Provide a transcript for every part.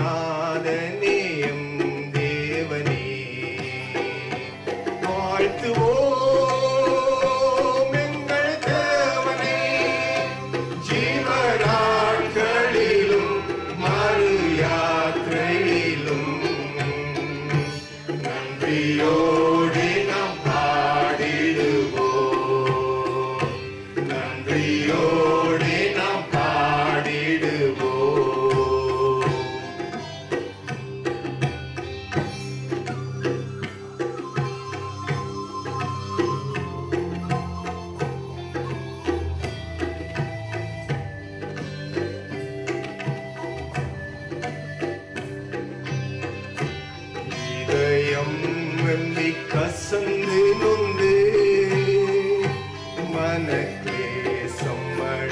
நாதனேயம் தேவனே வாழ்த்துவோம் எங்கள் தேவனே ஜீவநாட்களிலும் மறு யாத்திரையிலும் நன்றியோடு நாம் பாடிடுவோம் நன்றியோடு நாம் பாடிடுவோம் இதயம் வெம்பி கசந்து நொந்து மனக்லேசம்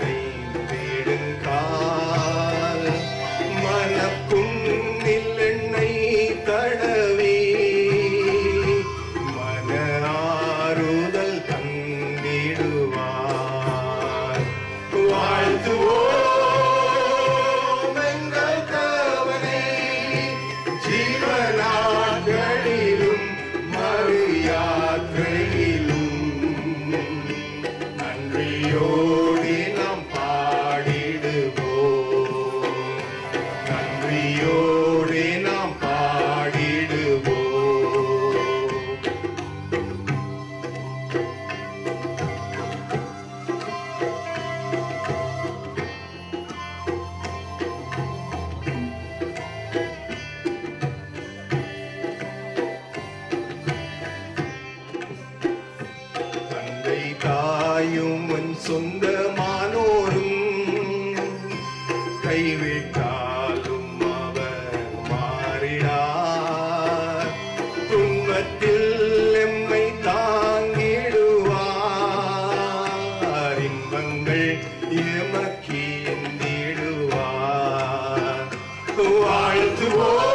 அடைந்திடுங்கால் மனப்புண்ணில் எண்ணெய் தடவி மன ஆறுதல் தந்திடுவார் வாழ்த்துவோம் எங்கள் தேவனே ஜீவநாட்களிலும் மறு யாத்திரையிலும் நன்றியோடு நாம் பாடிடுவோம் நன்றியோடு நாம் பாடிடுவோம் தந்தை தாயும் உன் சொந்தமானோரும் கைவிட்டாலும் அவர் மாறிடார் துன்பத்தில் எம்மை தாங்கிடுவார் இன்பங்கள் எமக்கு எந்திடுவார் வாழ்த்துவோம்